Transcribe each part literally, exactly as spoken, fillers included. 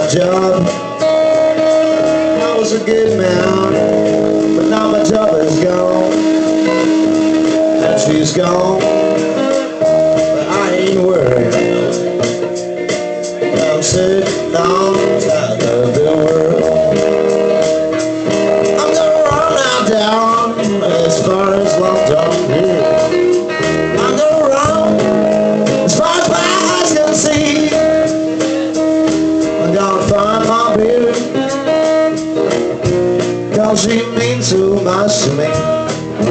job. I was a good man, but now my job is gone, and she's gone, but I ain't worried. I'm sitting on top of the world. I'm gonna run out down as far as London here. I'm gonna run as far as my eyes can see. I'm gonna find my baby, cause she means so much to me.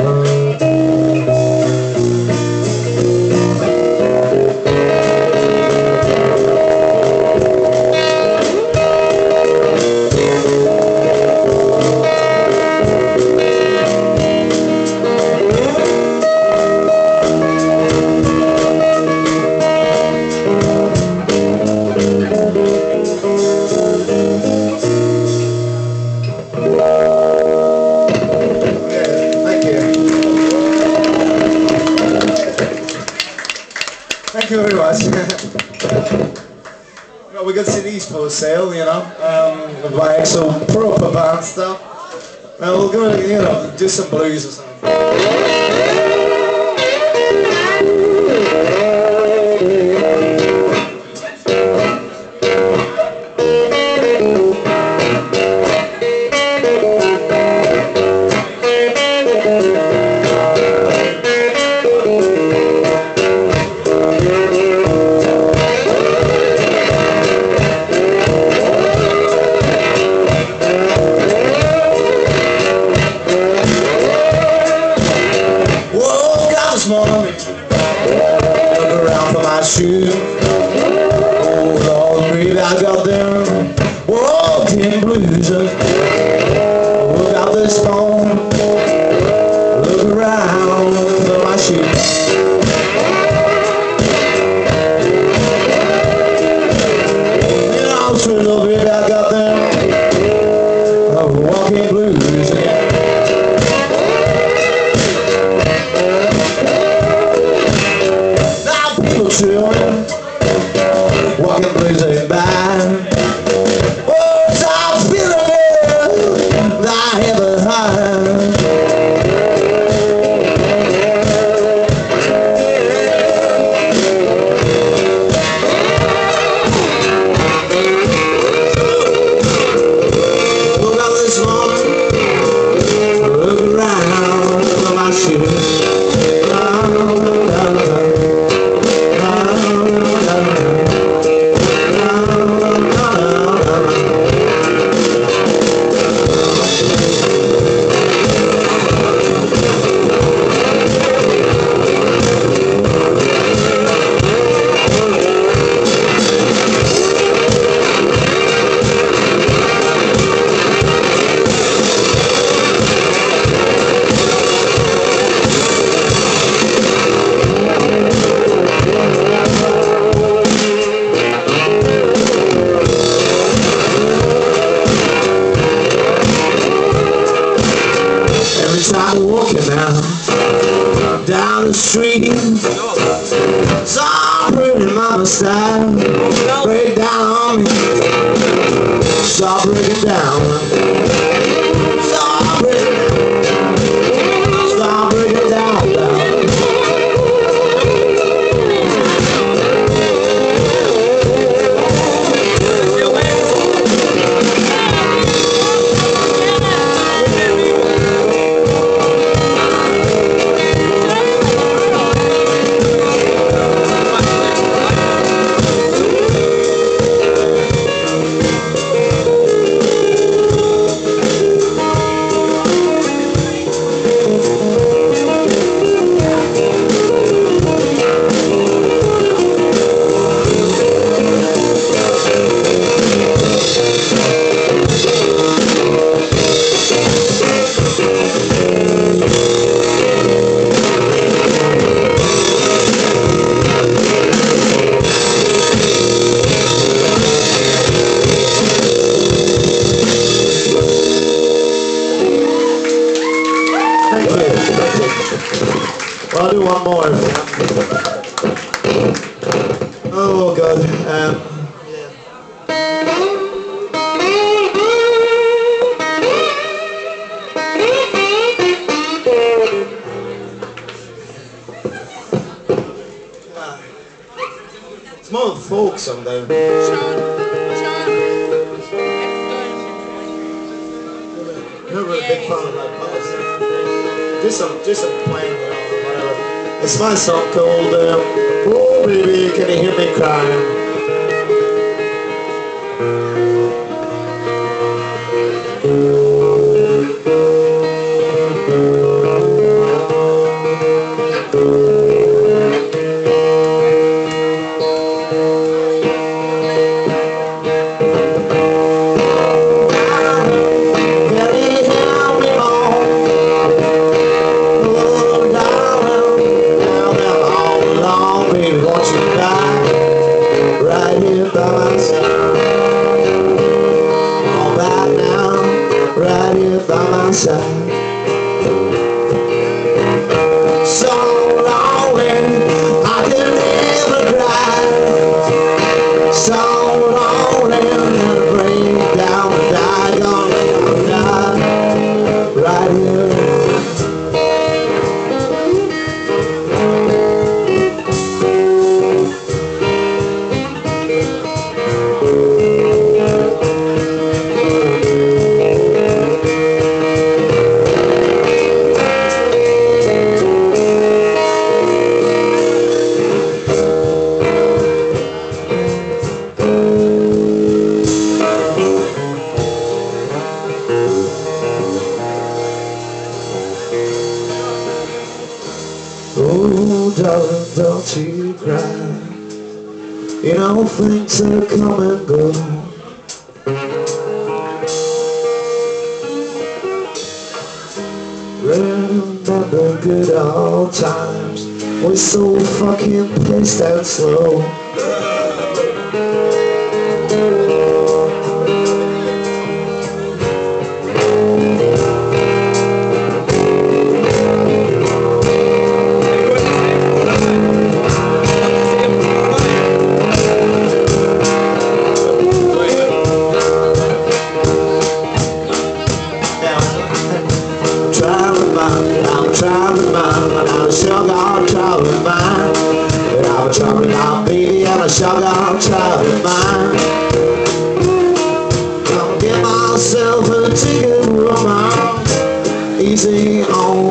Thank you very much. Well, we got C Ds for sale, you know, um, with my actual proper band stuff. Well, we're going to, you know, do some blues or something. Morning, look around for my shoes. Oh Lord, maybe I got them walking blues. Look out this phone, look around for my shoes. You know, sweet little baby, I got them walking blues. Walking blues ain't bad. Oh, it's all feeling that I ever had. Look out this morning, look around for my shoes. I'm walking down, down the street. Some pretty mama style break down on me. Stop breaking down. Stop breaking down. Stop breaking down, down. I'll do one more. Oh God. Um, yeah. know the folk song though. Never a big fan of like policy. Just some, just some plain whatever. It's my song called um, "Oh Baby, Can You Hear Me Crying?" By my side, so lonely I can never cry. So lonely and break down and die, gonna die right here. Oh, darling, don't you cry. You know things will come and go. Remember good old times. We're so fucking pissed and slow. I'm traveling mine, and I'm sure gonna travel mine. But I'm traveling now, baby, and I'm sure gonna travel mine. Gonna get myself a ticket, woman, easy on